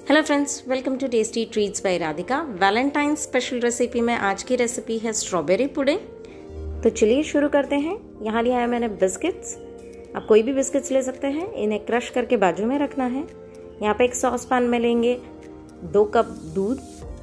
Hello friends, welcome to tasty treats by Radhika. Valentine special recipe में आज की recipe है स्ट्रॉबेरी पुडिंग। तो चलिए शुरू करते हैं। यहाँ लिया है मैंने बिस्किट्स। आप कोई भी बिस्किट्स ले सकते हैं। इन्हें क्रश करके बाजू में रखना है। यहाँ पे एक सॉस पैन में लेंगे 2 कप दूध,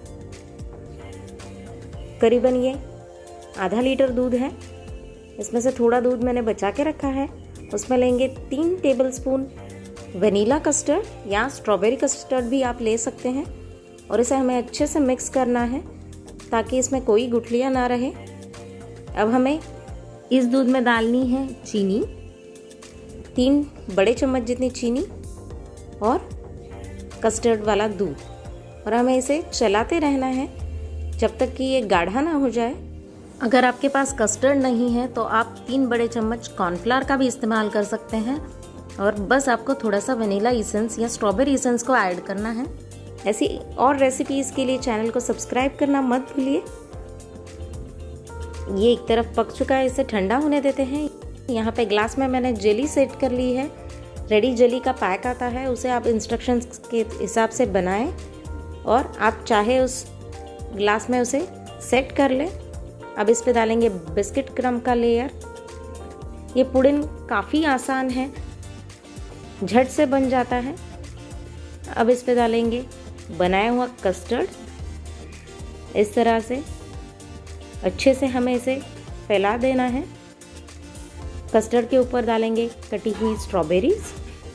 करीबन ये आधा लीटर दूध है। इसमें से थोड़ा दूध मैंने बचा के रखा है। उसमें लेंगे 3 टेबलस्पून वनीला कस्टर्ड या स्ट्रॉबेरी कस्टर्ड भी आप ले सकते हैं, और इसे हमें अच्छे से मिक्स करना है ताकि इसमें कोई गुठलियाँ ना रहे। अब हमें इस दूध में डालनी है चीनी, 3 बड़े चम्मच जितनी चीनी और कस्टर्ड वाला दूध, और हमें इसे चलाते रहना है जब तक कि ये गाढ़ा ना हो जाए। अगर आपके पास कस्टर्ड नहीं है तो आप 3 बड़े चम्मच कॉर्नफ्लावर का भी इस्तेमाल कर सकते हैं, और बस आपको थोड़ा सा वनीला इसेंस या स्ट्रॉबेरी इसेंस को ऐड करना है। ऐसी और रेसिपीज़ के लिए चैनल को सब्सक्राइब करना मत भूलिए। ये एक तरफ पक चुका है, इसे ठंडा होने देते हैं। यहाँ पे ग्लास में मैंने जेली सेट कर ली है। रेडी जेली का पैक आता है, उसे आप इंस्ट्रक्शंस के हिसाब से बनाएं और आप चाहे उस ग्लास में उसे सेट कर लें। अब इस पे डालेंगे बिस्किट क्रम्ब का लेयर। ये पुडिंग काफ़ी आसान है, झट से बन जाता है। अब इस पे डालेंगे बनाया हुआ कस्टर्ड। इस तरह से अच्छे से हमें इसे फैला देना है। कस्टर्ड के ऊपर डालेंगे कटी हुई स्ट्रॉबेरीज।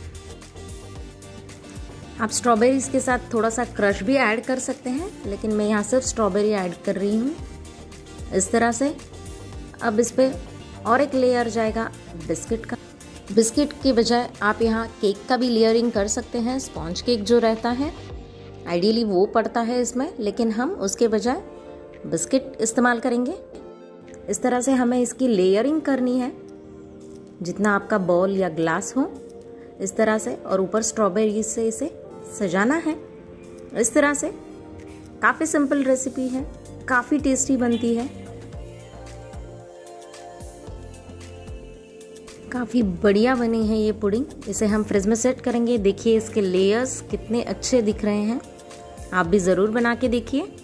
आप स्ट्रॉबेरीज के साथ थोड़ा सा क्रश भी ऐड कर सकते हैं, लेकिन मैं यहाँ सिर्फ स्ट्रॉबेरी ऐड कर रही हूँ। इस तरह से अब इस पे और एक लेयर जाएगा बिस्किट का। बिस्किट की बजाय आप यहाँ केक का भी लेयरिंग कर सकते हैं। स्पॉन्ज केक जो रहता है आइडियली वो पड़ता है इसमें, लेकिन हम उसके बजाय बिस्किट इस्तेमाल करेंगे। इस तरह से हमें इसकी लेयरिंग करनी है, जितना आपका बॉल या ग्लास हो इस तरह से, और ऊपर स्ट्रॉबेरी से इसे सजाना है। इस तरह से काफ़ी सिंपल रेसिपी है, काफ़ी टेस्टी बनती है, काफ़ी बढ़िया बनी है ये पुडिंग। इसे हम फ्रिज में सेट करेंगे। देखिए इसके लेयर्स कितने अच्छे दिख रहे हैं। आप भी ज़रूर बना के देखिए।